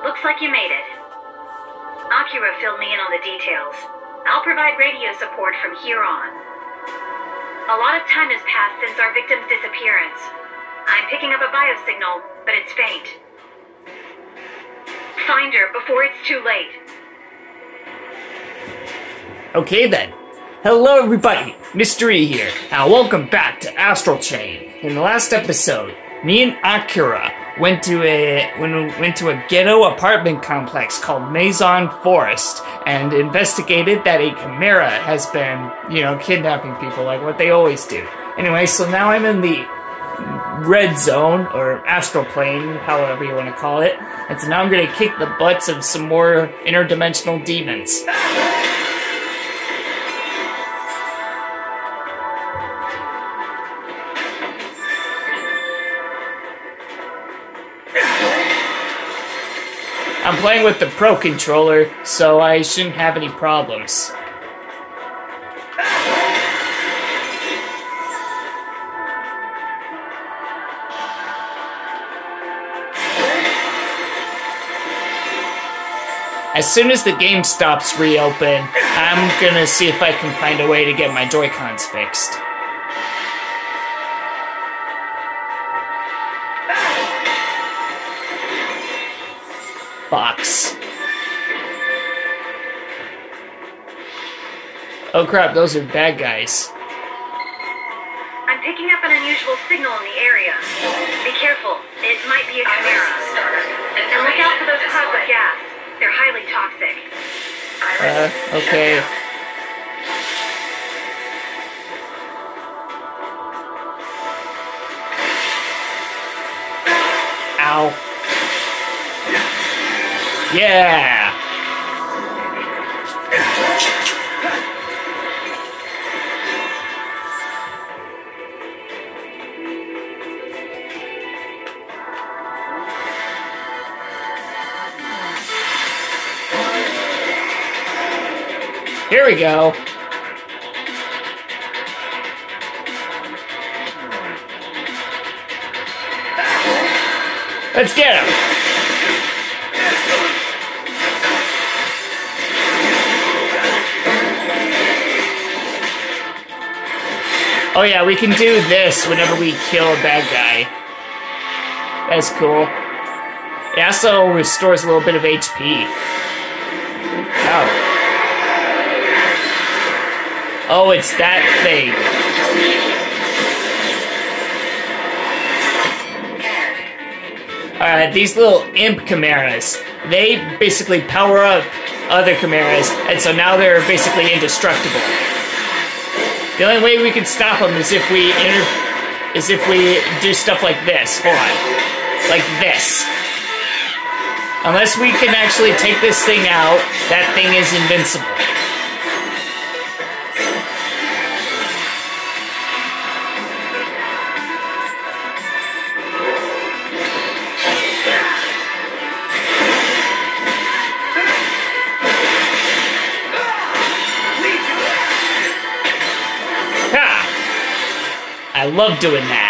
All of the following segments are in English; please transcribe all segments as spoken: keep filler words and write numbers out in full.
Looks like you made it. Akira filled me in on the details. I'll provide radio support from here on. A lot of time has passed since our victim's disappearance. I'm picking up a biosignal, but it's faint. Find her before it's too late. Okay then. Hello everybody, Mystery here, and welcome back to Astral Chain. In the last episode, me and Akira went to a went to a ghetto apartment complex called Maison Forest and investigated that a chimera has been, you know, kidnapping people like what they always do. Anyway, so now I'm in the red zone, or astral plane, however you want to call it, and so now I'm going to kick the butts of some more interdimensional demons. I'm playing with the Pro Controller, so I shouldn't have any problems. As soon as the game stops reopen, I'm gonna see if I can find a way to get my Joy-Cons fixed. Box. Oh crap, those are bad guys. I'm picking up an unusual signal in the area. Be careful, it might be a chimera. And look out for those clouds of gas. They're highly toxic. Uh, okay. Ow. Yeah! Here we go. Let's get him. Oh yeah, we can do this whenever we kill a bad guy. That's cool. It also restores a little bit of H P. Oh. Oh, it's that thing. Alright, these little imp chimeras, they basically power up other chimeras, and so now they're basically indestructible. The only way we can stop them is if we inter is if we do stuff like this. Hold on. Like this. Unless we can actually take this thing out, that thing is invincible. I love doing that.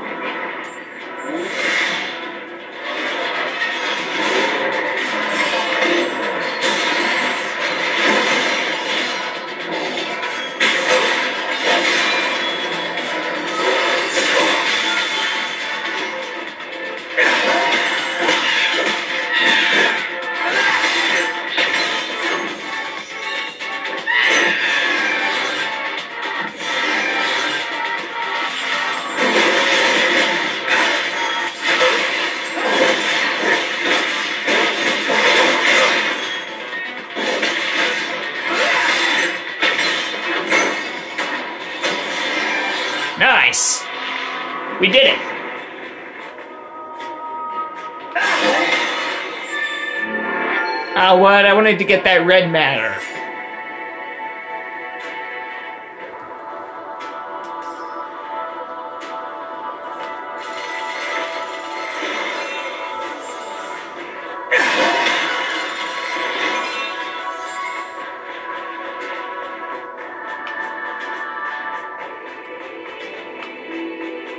Nice! We did it! Ah, uh, what? I wanted to get that red matter.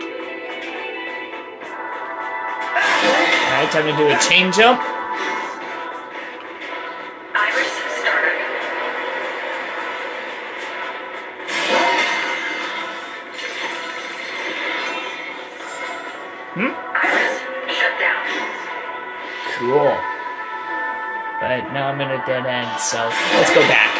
Alright, time to do a chain jump. Hmm? Iris, shut down. Cool. But now I'm in a dead end, so let's go back.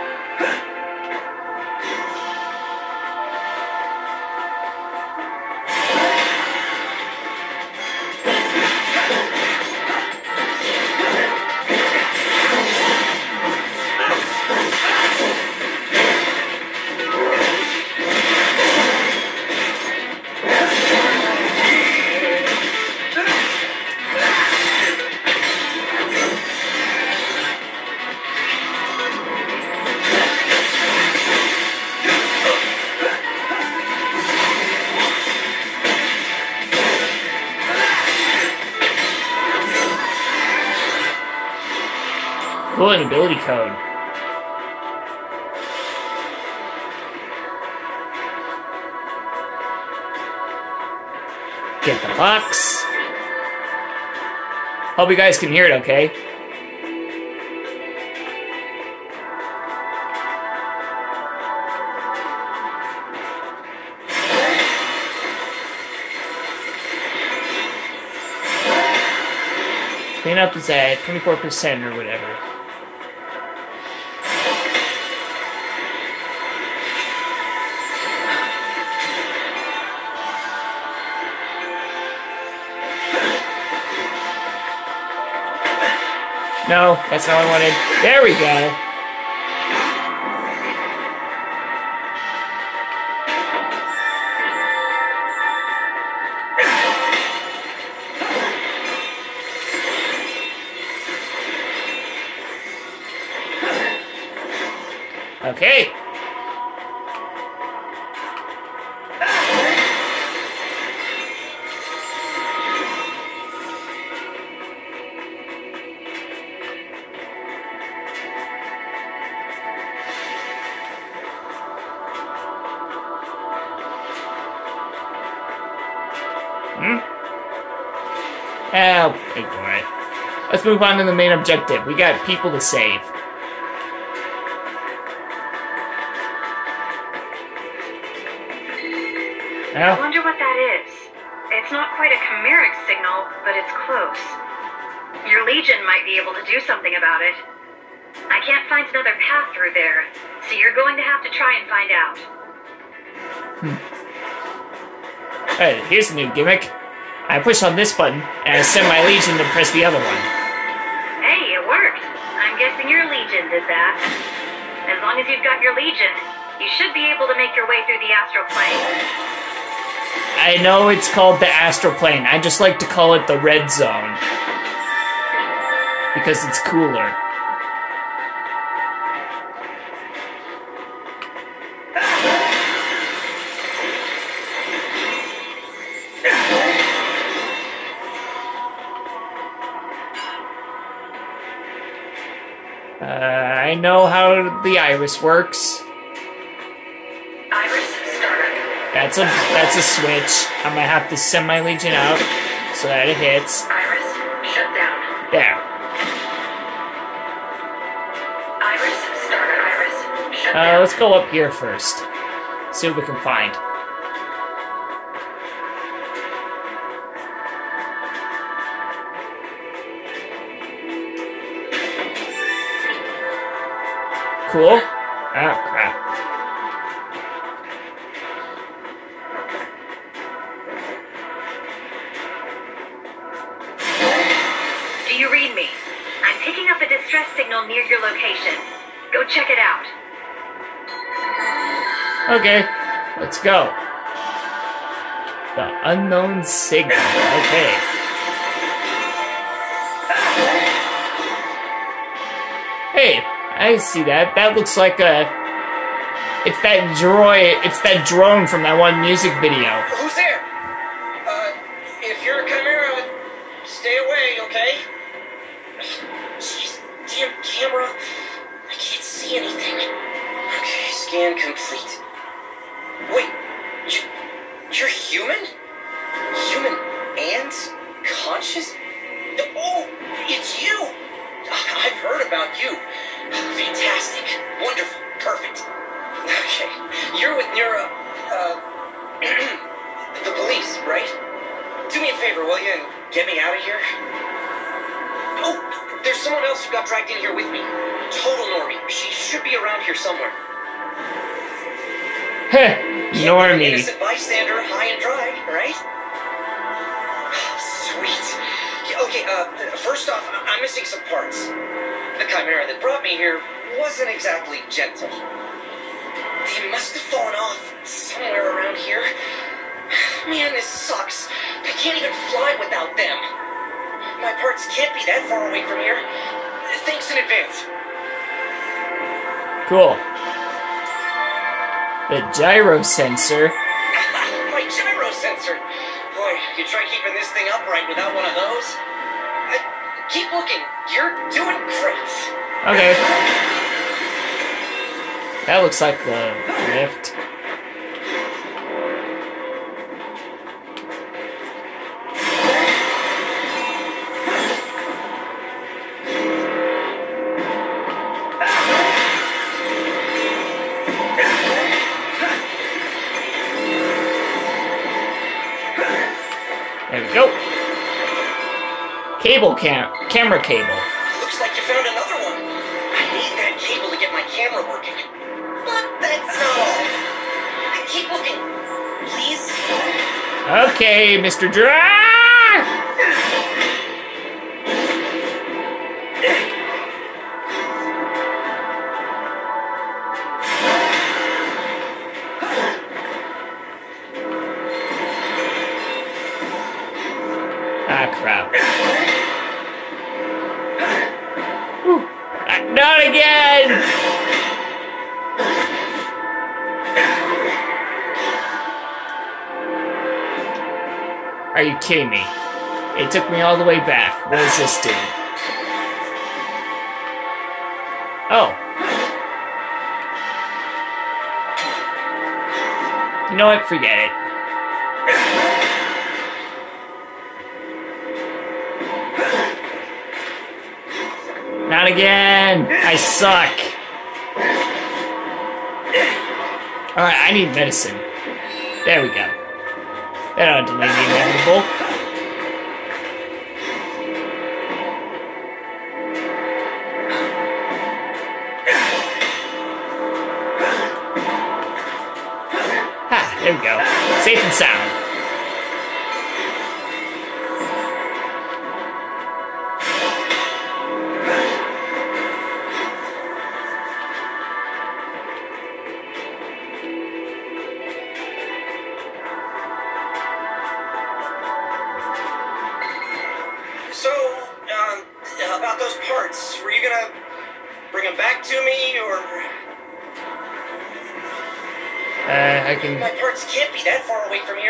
Cool, an ability code. Get the box. Hope you guys can hear it okay. Cleanup is at twenty-four percent or whatever. No, that's not what I wanted. There we go. Okay. Hmm? Oh, ignore it. Let's move on to the main objective. We got people to save. I wonder what that is. It's not quite a chimeric signal, but it's close. Your Legion might be able to do something about it. I can't find another path through there, so you're going to have to try and find out. Hmm. Hey, here's a new gimmick. I push on this button, and I send my Legion to press the other one. Hey, it worked. I'm guessing your Legion did that. As long as you've got your Legion, you should be able to make your way through the astral plane. I know it's called the astral plane. I just like to call it the red zone. Because it's cooler. Uh, I know how the iris works. Iris starter. That's a that's a switch. I'm gonna have to send my Legion out so that it hits. Iris, shut down. There. Iris starter. Iris, shut Uh, down. let's go up here first. See what we can find. Cool. Ah, crap. Do you read me? I'm picking up a distress signal near your location. Go check it out. Okay, let's go. The unknown signal. Okay. Hey, I see that. That looks like a... It's that droid... It's that drone from that one music video. Who's there? Uh, if you're a Chimera, stay away, okay? Jeez, damn camera. I can't see anything. Okay, scan complete. Wait, you, you're human? Human and conscious? Oh, it's you! I've heard about you. Fantastic. Wonderful. Perfect. Okay. You're with Neuro... Uh... the police, right? do me a favor, will you, and get me out of here? Oh, there's someone else who got dragged in here with me. Total normie. She should be around here somewhere. Heh, normie. Innocent bystander, high and dry, right? Sweet. Yeah, okay, uh, first off, I- I'm missing some parts. The Chimera that brought me here wasn't exactly gentle. They must have fallen off somewhere around here. Man, this sucks. I can't even fly without them. My parts can't be that far away from here. Thanks in advance. Cool. The gyro sensor. My gyro sensor. Boy, you try keeping this thing upright without one of those. Uh, keep looking. You're doing great. Okay. That looks like the lift. There we go. Cable cam camera cable. Looks like you found another one. I need that cable to get my camera working. But that's not all. Keep looking, please. Okay, Mister Dra. Ah, crap. Whew. Ah, not again! Are you kidding me? It took me all the way back. What does this do? Oh. You know what? Forget it. Not again! I suck! Alright, I need medicine. There we go. That ought to delay the inevitable. Ha! There we go. Safe and sound. So, um, about those parts, were you gonna bring them back to me, or? Uh, I can... My parts can't be that far away from here.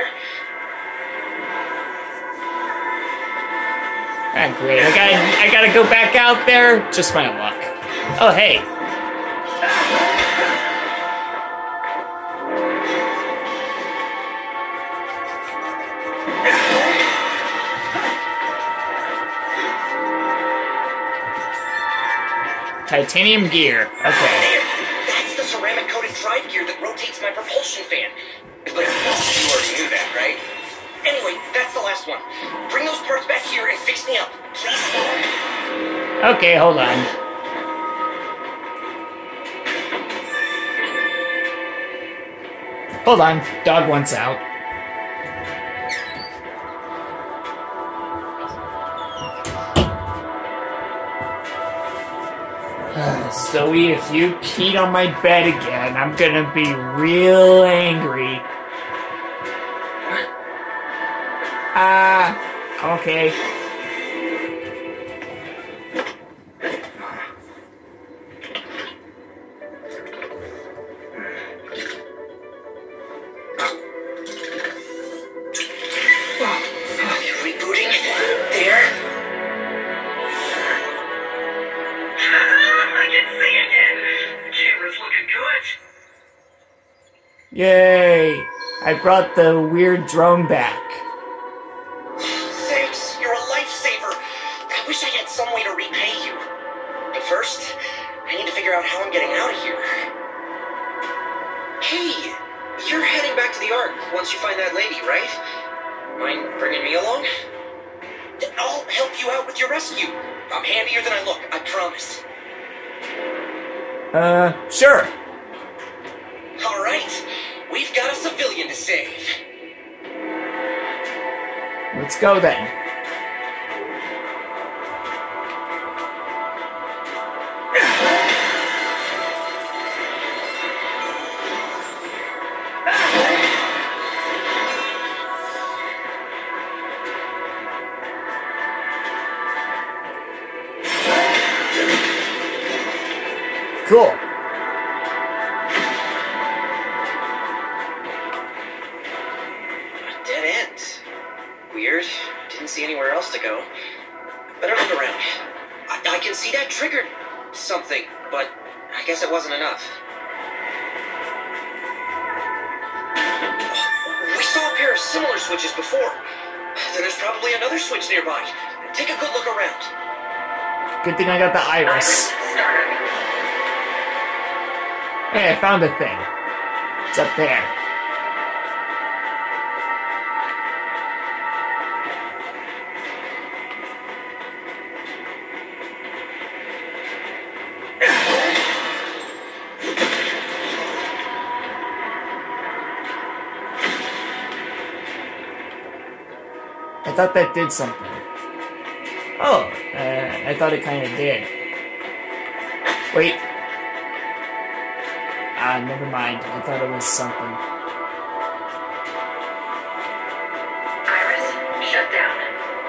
Ah, great. I gotta, I gotta go back out there. Just my luck. Oh, hey. Titanium gear. Okay. There! That's the ceramic-coated drive gear that rotates my propulsion fan. But you already knew that, right? Anyway, that's the last one. Bring those parts back here and fix me up, please. Okay, hold on. Hold on. Dog wants out. Zoe, if you peed on my bed again, I'm gonna be real angry. Ah, uh, okay. Rebooting. There. I can see again. The camera's looking good. Yay! I brought the weird drone back. Thanks, you're a lifesaver. I wish I had some way to repay you. But first, I need to figure out how I'm getting out of here. Hey, you're heading back to the Ark once you find that lady, right? Mind bringing me along? I'll help you out with your rescue. I'm handier than I look, I promise. Uh, sure. All right, we've got a civilian to save. Let's go then. Cool. Dead end. Weird. Didn't see anywhere else to go. Better look around. I, I can see that triggered something, but I guess it wasn't enough. We saw a pair of similar switches before. Then there's probably another switch nearby. Take a good look around. Good thing I got the iris. Hey, I found a thing. It's up there. I thought that did something. Oh, uh, I thought it kind of did. Wait. Ah, never mind. I thought it was something. Iris, shut down.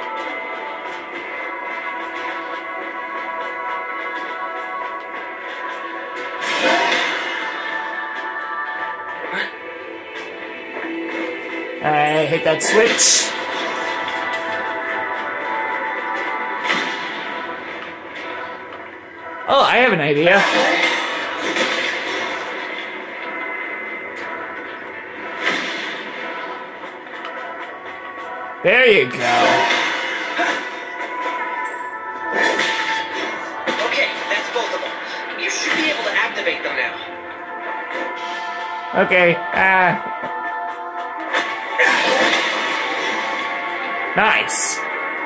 I hit that switch. Oh, I have an idea. There you go. Okay, that's both of them. You should be able to activate them now. Okay, ah. Nice.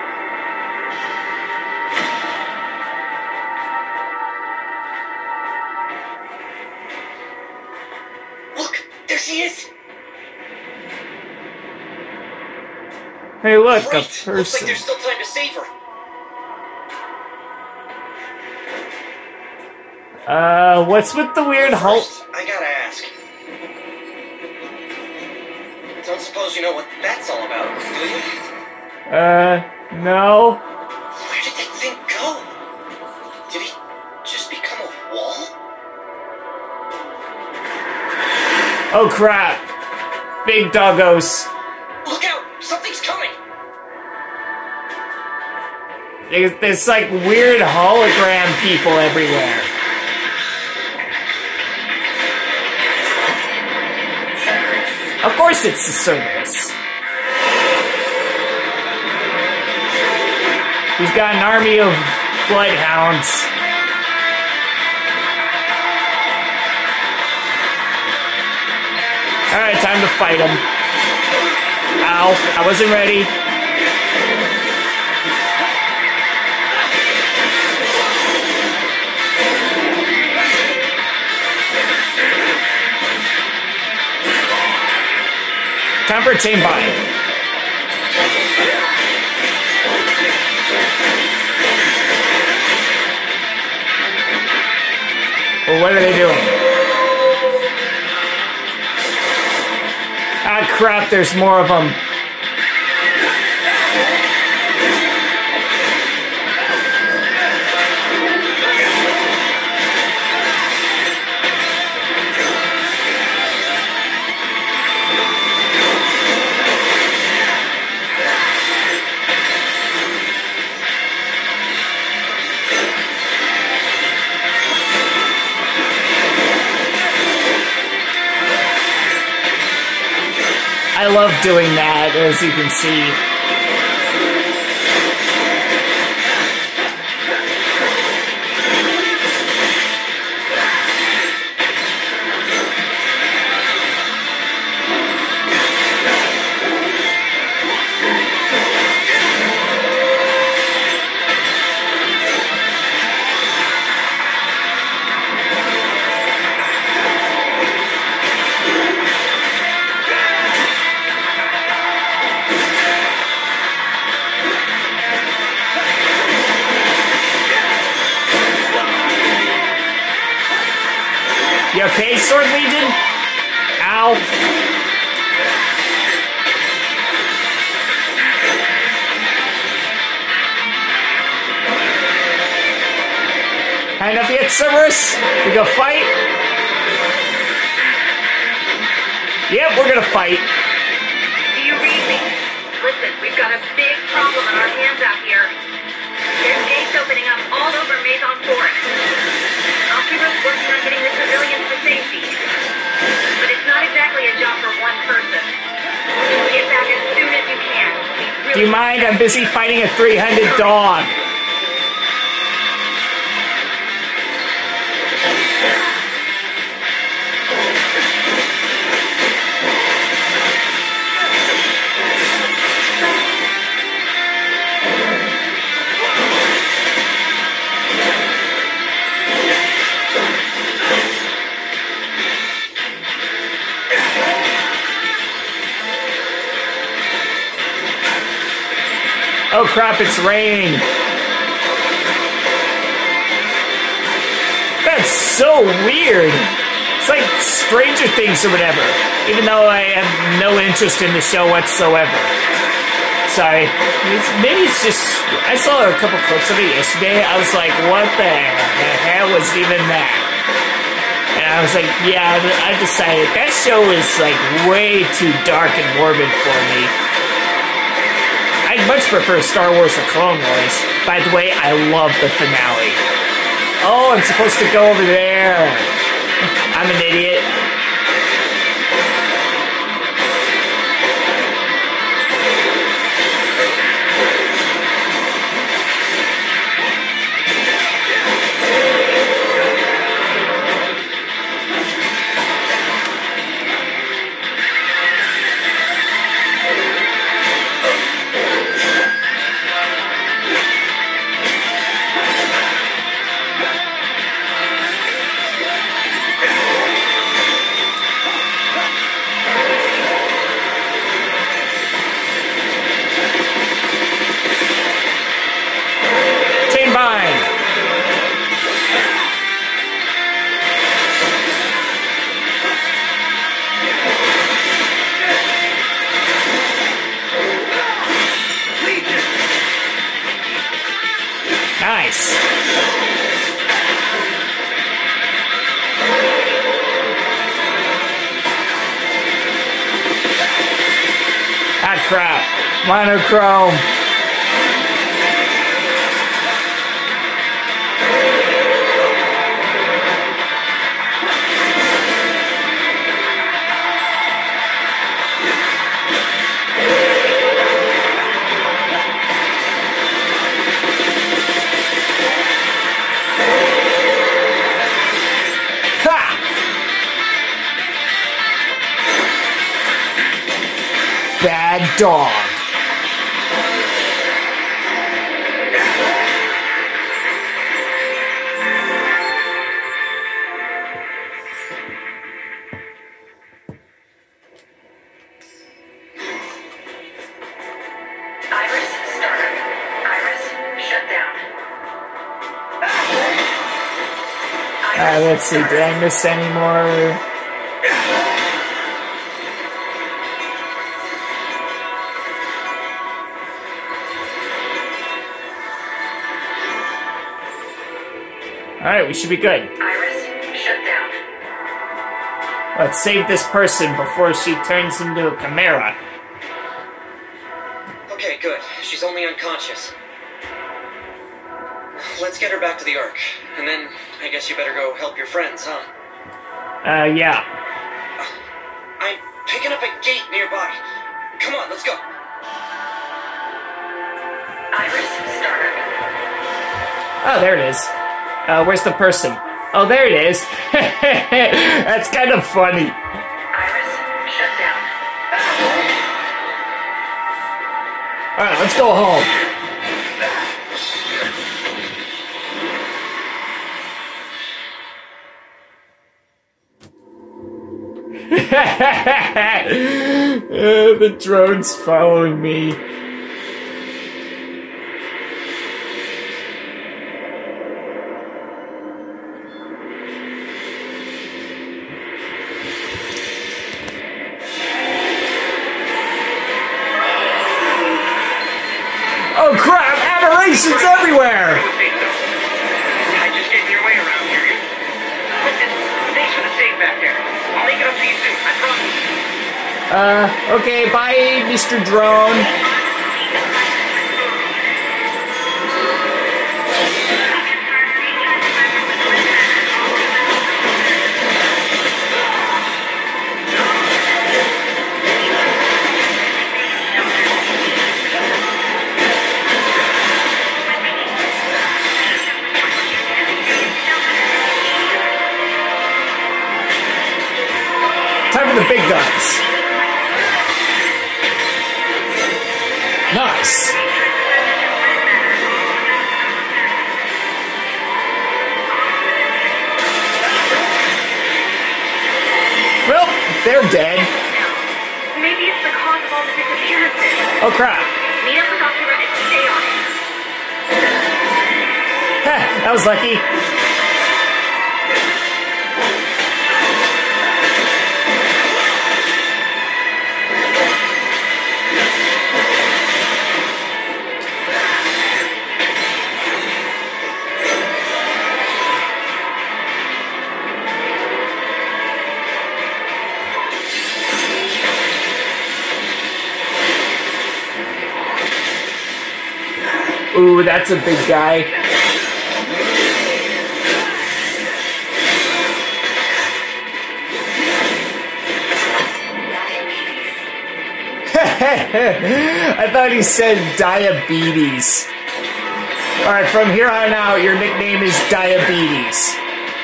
Look, there she is. Hey, look, Great. a Looks like person. there's still time to save her. Uh, what's with the weird Hulk? First, I gotta ask. Don't suppose you know what that's all about, do you? Uh, no. Where did that thing go? Did he just become a wall? Oh crap. Big doggos. Look out! Something's coming! There's, there's like weird hologram people everywhere. Of course it's the Cerberus. He's got an army of bloodhounds. Alright, time to fight him. Ow, I wasn't ready. Time for a chain bind. Well, what are they doing? Ah, crap, there's more of them. I love doing that, as you can see. You okay, Sword Legion? Ow. High enough yet, Cerberus? We go fight? Yep, we're gonna fight. Do you read me? Listen, we've got a big problem on our hands out here. There's gates opening up all over Maison Forest. Akira's working on getting the civilians to safety. But it's not exactly a job for one person. Get back as soon as you can. We really Do you mind? I'm busy fighting a three-headed dog. Oh crap, it's rain. That's so weird. It's like Stranger Things or whatever. Even though I have no interest in the show whatsoever. Sorry. It's, maybe it's just... I saw a couple clips of it yesterday. I was like, what the hell was even that? And I was like, yeah, I decided that show is like way too dark and morbid for me. I'd much prefer Star Wars or Clone Wars. By the way, I love the finale. Oh, I'm supposed to go over there. I'm an idiot. Nice. Ah, crap. Monochrome. Bad dog. Iris, start. Iris, shut down. Uh, let's see, did I miss any more? Alright, we should be good. Iris, shut down. Let's save this person before she turns into a chimera. Okay, good. She's only unconscious. Let's get her back to the Ark. And then, I guess you better go help your friends, huh? Uh, yeah. I'm picking up a gate nearby. Come on, let's go. Iris, start. Oh, there it is. Uh, where's the person? Oh, there it is. That's kind of funny. Iris, shut down. Alright, let's go home. uh, the drone's following me. Aberrations everywhere! I would think so. I just getting your way around here. Listen, thanks for the save back there. I'll make it up to you soon, I promise. Uh, okay, bye, Mister Drone. Time for the big guns. Nice. Well, they're dead. Maybe it's the cause of all the disappearances. Oh crap. Meet up with Akira and stay on it. Heh, that was lucky. Ooh, that's a big guy. I thought he said diabetes. Alright, from here on out, your nickname is Diabetes.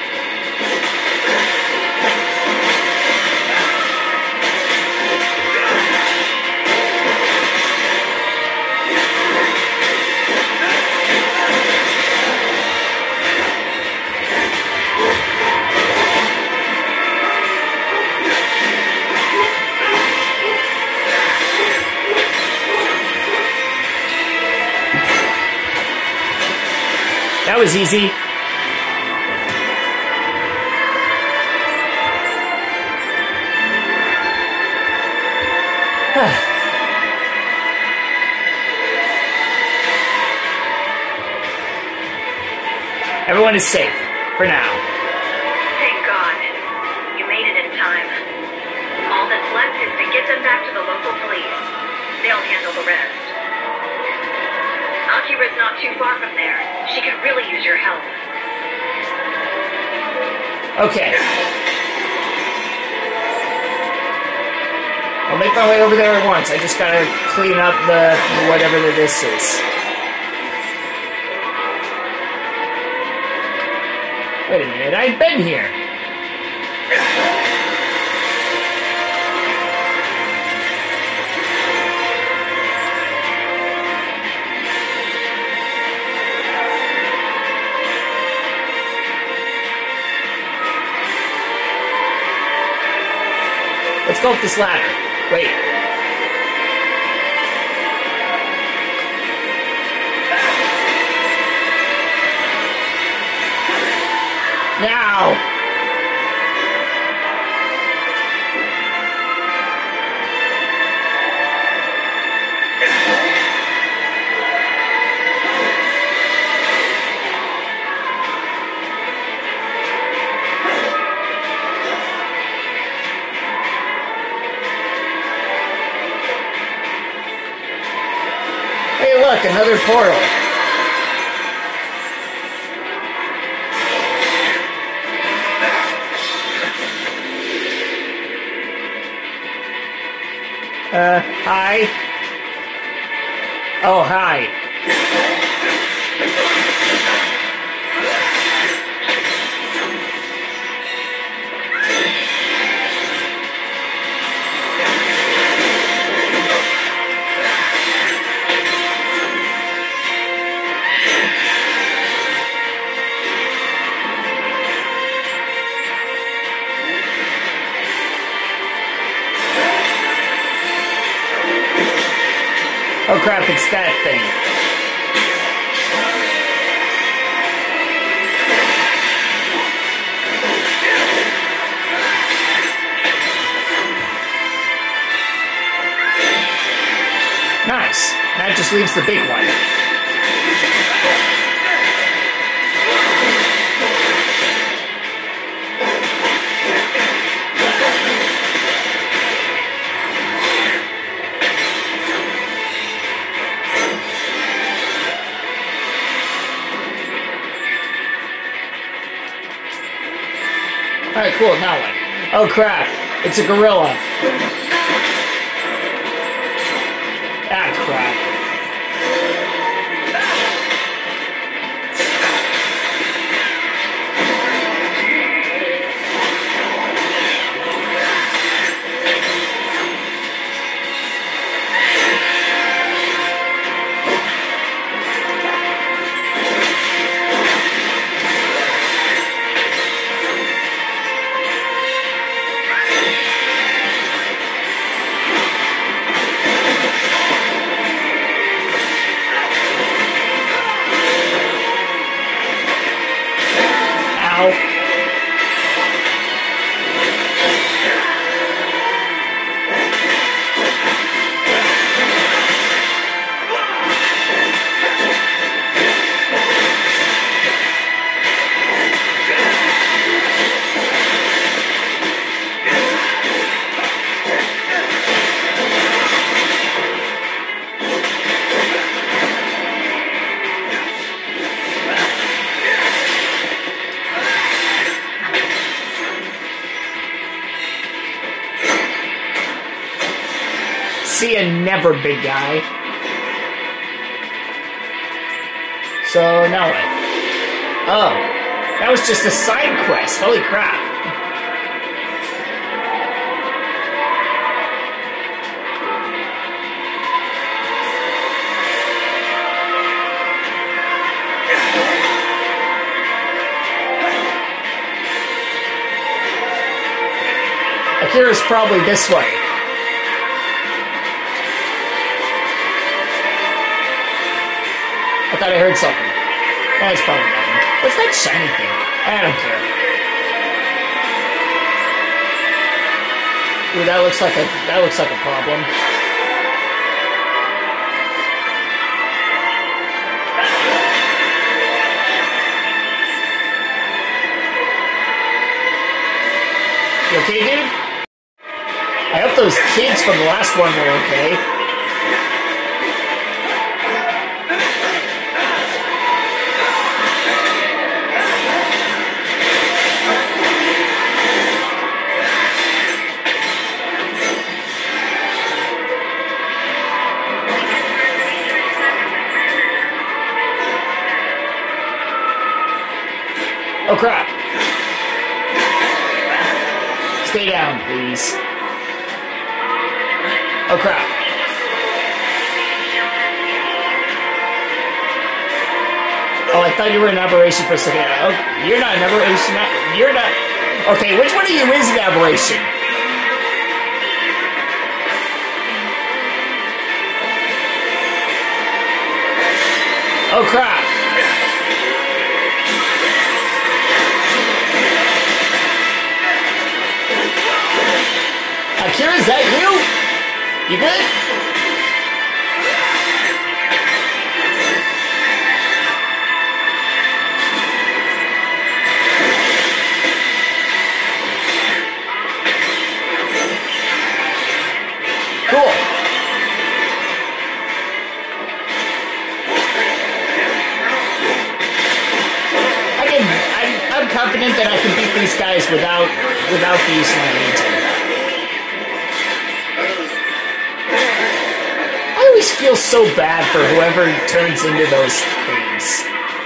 That was easy. Everyone is safe, for now. Thank God. You made it in time. All that's left is to get them back to the local police. They'll handle the rest. Akira's not too far from there. She could really use your help. Okay. I'll make my way over there at once. I just gotta clean up the whatever this is. Wait a minute, I've been here. Let's go up this ladder. Wait. Now! Hey, look, another portal. Uh, hi. Oh, hi. Oh crap, it's that thing. Nice. That just leaves the big one. Alright, cool, now what? Oh crap, it's a gorilla. Ah, crap. See ya never, big guy. So, now what? Oh. That was just a side quest. Holy crap. Akira's probably this way. I thought I heard something. That's probably nothing. What's that shiny thing? I don't care. Ooh, that looks like a that looks like a problem. You okay, dude? I hope those kids from the last one were okay. Oh crap! Stay down, please. Oh crap. Oh, I thought you were an aberration for a second. Oh, you're not an aberration. You're not. Okay, which one of you is an aberration? Oh crap. Akira, is that you? You good? Cool. I can. I'm, I'm confident that I can beat these guys without without the use of my agent. I always feel so bad for whoever turns into those things.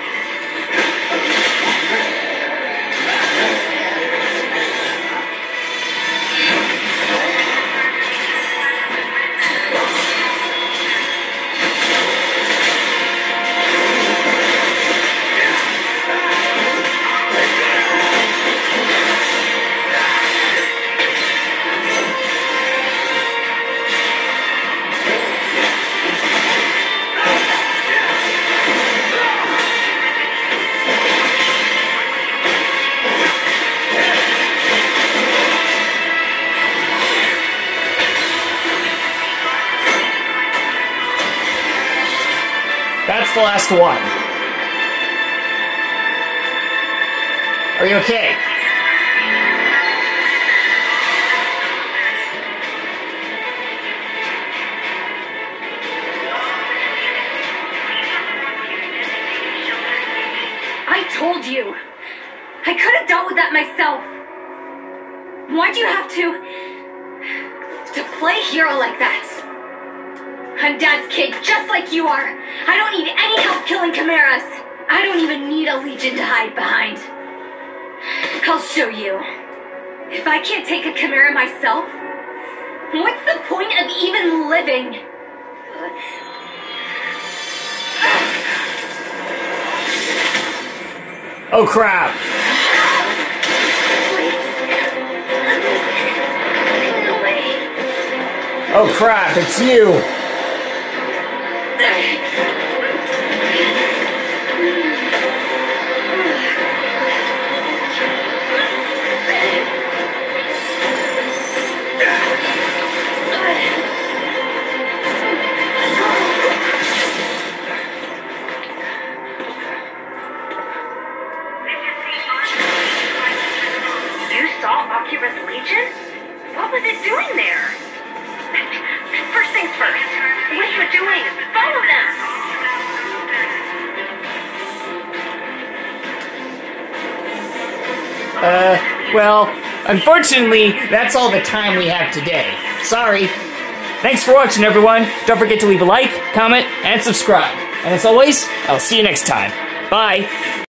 That's the last one. Are you okay? I told you. I could have dealt with that myself. Why'd you have to... to play hero like that? I'm Dad's kid, just like you are. I don't need any help killing chimeras. I don't even need a legion to hide behind. I'll show you. If I can't take a chimera myself, what's the point of even living? Oh crap! No way. Oh crap, it's you! You saw Akira's Legion? What was it doing there? First things first. What are you doing? Follow them! Uh, well, unfortunately, that's all the time we have today. Sorry. Thanks for watching, everyone. Don't forget to leave a like, comment, and subscribe. And as always, I'll see you next time. Bye.